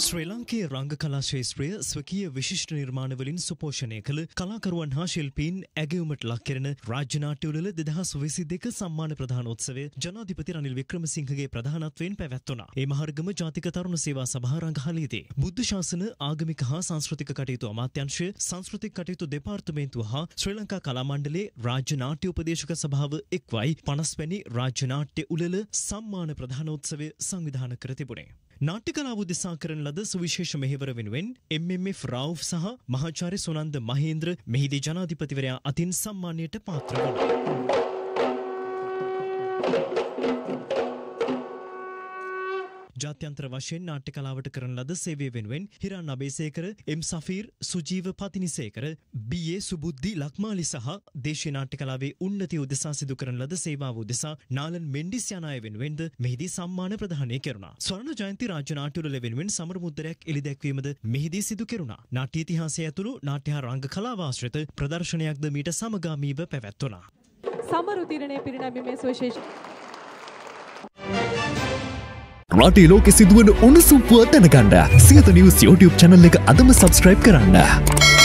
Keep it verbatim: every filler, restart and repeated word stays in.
ශ්‍රී ලංකේ රංග කලා ශේත්‍රය ස්වකීය විශිෂ්ට නිර්මාණවලින් සුපෝෂණය කළ කලාකරුවන් හා ශිල්පීන් ඇගයුමට ලක් කෙරෙන රාජ්‍ය නාට්‍යවල දෙදහස් විසි දෙක සම්මාන ප්‍රදානෝත්සවය ජනාධිපති රනිල් වික්‍රමසිංහගේ ප්‍රධානත්වයෙන් පැවැත්වුණා. ඒ මහරගම ජාතික තරුණ සේවා සභා රංගහලේදී බුද්ධ ශාසන ආගමික හා සංස්කෘතික කටයුතු අමාත්‍යාංශය, සංස්කෘතික කටයුතු දෙපාර්තමේන්තුව හා ශ්‍රී ලංකා කලා මණ්ඩලයේ රාජ්‍ය නාට්‍ය උපදේශක සභාව එක්වයි පනස් වැනි රාජ්‍ය නාට්‍ය උළෙල සම්මාන ප්‍රදානෝත්සවය සංවිධානය කර තිබුණේ. නාට්‍ය කලාව උදෙසා කරන ලද සුවිශේෂ මෙහෙවර වෙනුවෙන් එම් එම් එෆ් රාවුෆ් සහ මහාචාර්ය සුනන්ද මහේන්ද්‍ර මෙහිදී ජනාධිපතිවරයා අතින් සම්මානයට පාත්‍ර වුණා. ජාත්‍යන්තර වශයෙන් නාට්‍ය කලාවට කරන ලද සේවය වෙනුවෙන් හිරන් අබේසේකර, එම් සෆීර්, සුජීව පතිනිසේකර, බී ඒ සුබුද්ධි ලක්මාලි සහ දේශීය නාට්‍ය කලාවේ උන්නතිය උදෙසා සිදු කරන ලද සේවාව උදෙසා නාලන් මෙන්ඩිස් යන අය වෙනුවෙන්ද මෙහිදී සම්මාන ප්‍රදානය කෙරුණා. ස්වර්ණ ජයන්ති රාජ්‍ය නාට්‍ය උළෙල වෙනුවෙන් සමර මුද්‍රයක් එළි දැක්වීමද මෙහිදී සිදු කෙරුණා. නාට්‍ය ඉතිහාසය ඇතුළු නාට්‍ය හා රංග කලාව ආශ්‍රිත ප්‍රදර්ශනයක්ද මීට සමගාමීව පැවැත්වුණා. සමරු තිරණය පිරිනැමීමේ සුවිශේෂ රටේ ලෝකෙ සිදුවන උණුසුම් පුවත් දැනගන්න සියත නිවුස් YouTube channel එක අදම subscribe කරන්න.